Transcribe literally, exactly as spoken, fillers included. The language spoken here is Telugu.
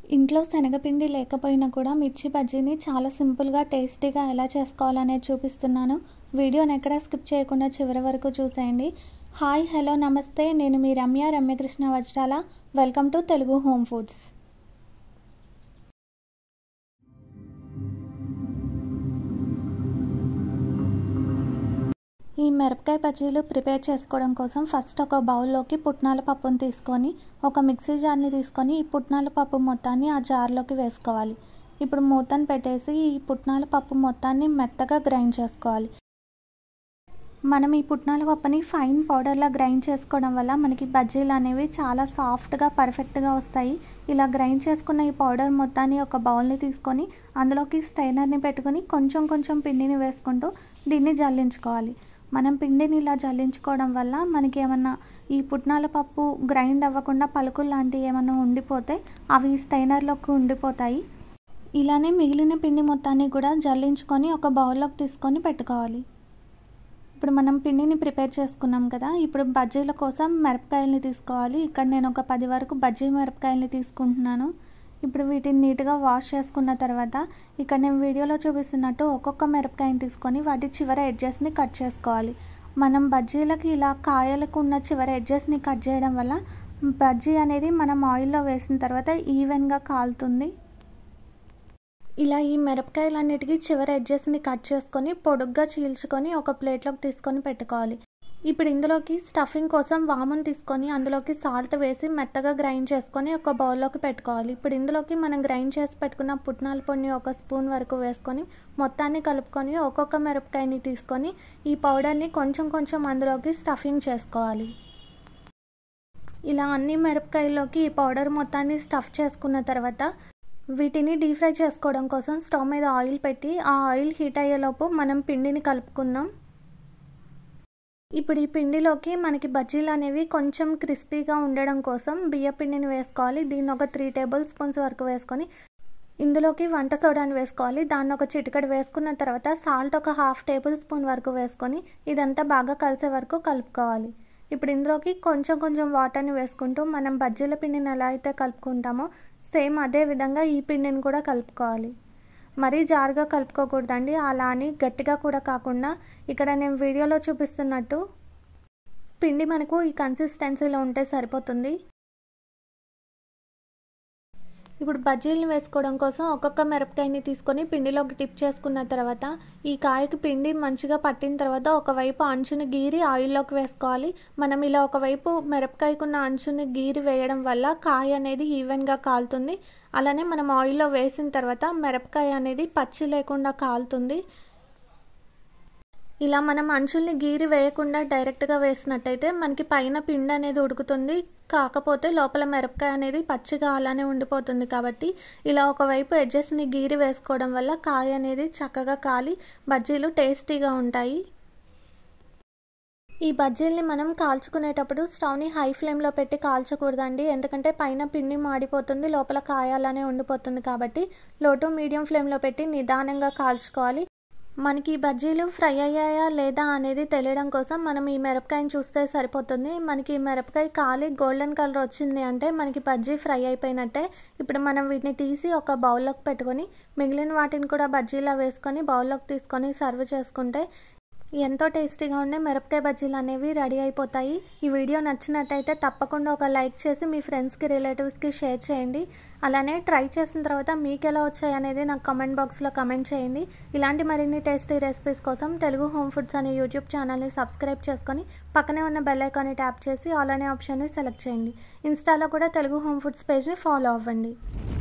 ఇంట్లో శనగపిండి లేకపోయినా కూడా మిర్చి బజ్జీని చాలా సింపుల్గా టేస్టీగా ఎలా చేసుకోవాలనేది చూపిస్తున్నాను. వీడియోని ఎక్కడ స్కిప్ చేయకుండా చివరి వరకు చూసేయండి. హాయ్ హలో నమస్తే, నేను మీ Ramya Ramyakrishna Vajrala. Welcome to Telugu home foods. ఈ మిరపకాయ బజ్జీలు ప్రిపేర్ చేసుకోవడం కోసం ఫస్ట్ ఒక బౌల్లోకి పుట్నాల పప్పును తీసుకొని ఒక మిక్సీ జార్ని తీసుకొని ఈ పుట్నాల పప్పు మొత్తాన్ని ఆ జార్లోకి వేసుకోవాలి. ఇప్పుడు మూతను పెట్టేసి ఈ పుట్నాల పప్పు మొత్తాన్ని మెత్తగా గ్రైండ్ చేసుకోవాలి. మనం ఈ పుట్నాల పప్పుని ఫైన్ పౌడర్లా గ్రైండ్ చేసుకోవడం వల్ల మనకి బజ్జీలు అనేవి చాలా సాఫ్ట్గా పర్ఫెక్ట్గా వస్తాయి. ఇలా గ్రైండ్ చేసుకున్న ఈ పౌడర్ మొత్తాన్ని ఒక బౌల్ని తీసుకొని అందులోకి స్టైనర్ని పెట్టుకొని కొంచెం కొంచెం పిండిని వేసుకుంటూ దీన్ని జల్లించుకోవాలి. మనం పిండిని ఇలా జల్లించుకోవడం వల్ల మనకి ఏమన్నా ఈ పుట్నాల పప్పు గ్రైండ్ అవ్వకుండా పలుకులు లాంటివి ఏమన్నా ఉండిపోతే అవి స్టైనర్లోకి ఉండిపోతాయి. ఇలానే మిగిలిన పిండి మొత్తాన్ని కూడా జల్లించుకొని ఒక బౌల్లోకి తీసుకొని పెట్టుకోవాలి. ఇప్పుడు మనం పిండిని ప్రిపేర్ చేసుకున్నాం కదా, ఇప్పుడు బజ్జీల కోసం మిరపకాయలని తీసుకోవాలి. ఇక్కడ నేను ఒక పది వరకు బజ్జీ మిరపకాయలని తీసుకుంటున్నాను. ఇప్పుడు వీటిని నీట్గా వాష్ చేసుకున్న తర్వాత ఇక్కడ నేను వీడియోలో చూపిస్తున్నట్టు ఒక్కొక్క మిరపకాయని తీసుకొని వాటి చివర ఎడ్జెస్ని కట్ చేసుకోవాలి. మనం బజ్జీలకి ఇలా కాయలకు ఉన్న చివర ఎడ్జెస్ని కట్ చేయడం వల్ల బజ్జీ అనేది మనం ఆయిల్లో వేసిన తర్వాత ఈవెన్గా కాలుతుంది. ఇలా ఈ మిరపకాయలన్నిటికీ చివరి ఎడ్జెస్ని కట్ చేసుకొని పొడుగ్గా చీల్చుకొని ఒక ప్లేట్లోకి తీసుకొని పెట్టుకోవాలి. ఇప్పుడు ఇందులోకి స్టఫింగ్ కోసం వామును తీసుకొని అందులోకి సాల్ట్ వేసి మెత్తగా గ్రైండ్ చేసుకొని ఒక బౌల్లోకి పెట్టుకోవాలి. ఇప్పుడు ఇందులోకి మనం గ్రైండ్ చేసి పెట్టుకున్న పుట్నాల పొడిని ఒక స్పూన్ వరకు వేసుకొని మొత్తాన్ని కలుపుకొని ఒక్కొక్క మిరపకాయని తీసుకొని ఈ పౌడర్ని కొంచెం కొంచెం అందులోకి స్టఫింగ్ చేసుకోవాలి. ఇలా అన్ని మిరపకాయల్లోకి ఈ పౌడర్ మొత్తాన్ని స్టఫ్ చేసుకున్న తర్వాత వీటిని డీప్ ఫ్రై చేసుకోవడం కోసం స్టవ్ మీద ఆయిల్ పెట్టి ఆ ఆయిల్ హీట్ అయ్యేలోపు మనం పిండిని కలుపుకుందాం. ఇప్పుడు ఈ పిండిలోకి మనకి బజ్జీలు అనేవి కొంచెం క్రిస్పీగా ఉండడం కోసం బియ్య పిండిని వేసుకోవాలి. దీన్ని ఒక త్రీ టేబుల్ స్పూన్స్ వరకు వేసుకొని ఇందులోకి వంట సోడాని వేసుకోవాలి. దాన్ని ఒక చిటికెడు వేసుకున్న తర్వాత సాల్ట్ ఒక హాఫ్ టేబుల్ స్పూన్ వరకు వేసుకొని ఇదంతా బాగా కలిసే వరకు కలుపుకోవాలి. ఇప్పుడు ఇందులోకి కొంచెం కొంచెం వాటర్ని వేసుకుంటూ మనం బజ్జీల పిండిని ఎలా అయితే కలుపుకుంటామో సేమ్ అదే విధంగా ఈ పిండిని కూడా కలుపుకోవాలి. మరీ జారుగా కలుపుకోకూడదండి, అలా అని గట్టిగా కూడా కాకుండా ఇక్కడ నేను వీడియోలో చూపిస్తున్నట్టు పిండి మనకు ఈ కన్సిస్టెన్సీలో ఉంటే సరిపోతుంది. ఇప్పుడు బజ్జీలను వేసుకోవడం కోసం ఒక్కొక్క మిరపకాయని తీసుకొని పిండిలోకి టిప్ చేసుకున్న తర్వాత ఈ కాయకి పిండి మంచిగా పట్టిన తర్వాత ఒకవైపు అంచుని గీరి ఆయిల్లోకి వేసుకోవాలి. మనం ఇలా ఒకవైపు మిరపకాయకున్న అంచుని గీరి వేయడం వల్ల కాయ అనేది ఈవెన్గా కాలుతుంది. అలానే మనం ఆయిల్లో వేసిన తర్వాత మిరపకాయ అనేది పచ్చి లేకుండా కాలుతుంది. ఇలా మనం అంచుల్ని గీరి వేయకుండా డైరెక్ట్గా వేసినట్టయితే మనకి పైన పిండి అనేది ఉడుకుతుంది, కాకపోతే లోపల మిరపకాయ అనేది పచ్చిగా అలానే ఉండిపోతుంది. కాబట్టి ఇలా ఒకవైపు ఎడ్జెస్ని గీరి వేసుకోవడం వల్ల కాయ అనేది చక్కగా కాలి బజ్జీలు టేస్టీగా ఉంటాయి. ఈ బజ్జీల్ని మనం కాల్చుకునేటప్పుడు స్టవ్ని హై ఫ్లేమ్లో పెట్టి కాల్చకూడదండి, ఎందుకంటే పైన పిండి మాడిపోతుంది, లోపల కాయ అలానే ఉండిపోతుంది. కాబట్టి లో టు మీడియం ఫ్లేమ్లో పెట్టి నిదానంగా కాల్చుకోవాలి. మనకి ఈ బజ్జీలు ఫ్రై అయ్యాయా లేదా అనేది తెలియడం కోసం మనం ఈ మిరపకాయని చూస్తే సరిపోతుంది. మనకి ఈ మిరపకాయ కాలి గోల్డెన్ కలర్ వచ్చింది అంటే మనకి బజ్జీ ఫ్రై అయిపోయినట్టే. ఇప్పుడు మనం వీటిని తీసి ఒక బౌల్లోకి పెట్టుకొని మిగిలిన వాటిని కూడా బజ్జీలా వేసుకొని బౌల్లోకి తీసుకొని సర్వ్ చేసుకుంటే ఎంతో టేస్టీగా ఉండే మిరపకాయ బజ్జీలు అనేవి రెడీ అయిపోతాయి. ఈ వీడియో నచ్చినట్టయితే తప్పకుండా ఒక లైక్ చేసి మీ ఫ్రెండ్స్కి రిలేటివ్స్కి షేర్ చేయండి. అలానే ట్రై చేసిన తర్వాత మీకు ఎలా వచ్చాయి అనేది నాకు కామెంట్ బాక్స్లో కామెంట్ చేయండి. ఇలాంటి మరిన్ని టేస్టీ రెసిపీస్ కోసం తెలుగు హోమ్ ఫుడ్స్ అనే యూట్యూబ్ ఛానల్ని సబ్స్క్రైబ్ చేసుకొని పక్కనే ఉన్న బెల్ ఐకాన్ని ట్యాప్ చేసి ఆల్ అనే ఆప్షన్ని సెలెక్ట్ చేయండి. ఇన్స్టాలో కూడా తెలుగు హోమ్ ఫుడ్స్ పేజ్ని ఫాలో అవ్వండి.